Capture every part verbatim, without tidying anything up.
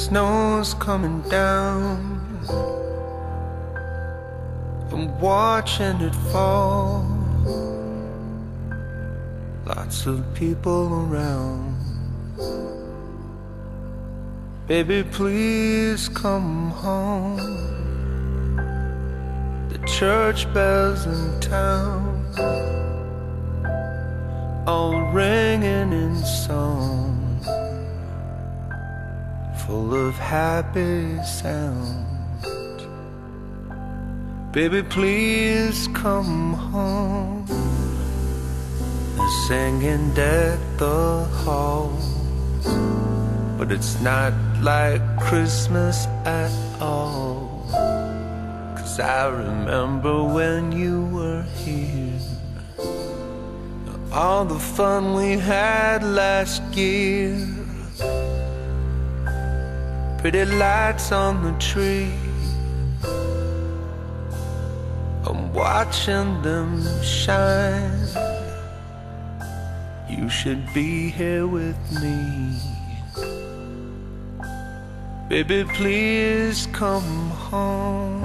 snow's coming down. I'm watching it fall. Lots of people around. Baby, please come home. The church bells in town, all ringing in song, full of happy sound. Baby, please come home. They're singing deck the halls, but it's not like Christmas at all. 'Cause I remember when you were here, all the fun we had last year. Pretty lights on the tree, I'm watching them shine. You should be here with me. Baby, please come home.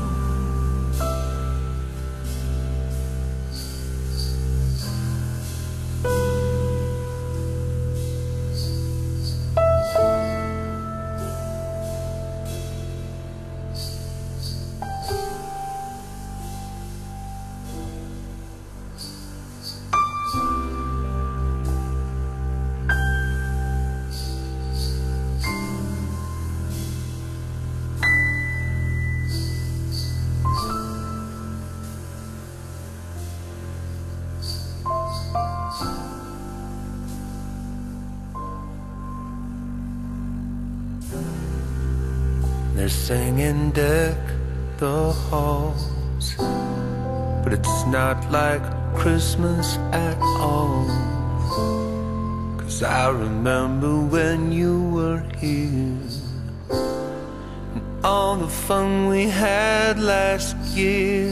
They're singing deck the halls, but it's not like Christmas at all. 'Cause I remember when you were here, and all the fun we had last year.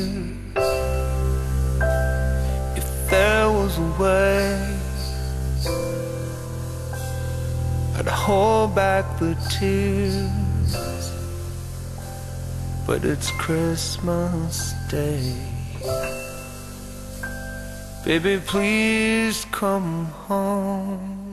If there was a way, I'd hold back the tears, but it's Christmas Day. Baby, please come home.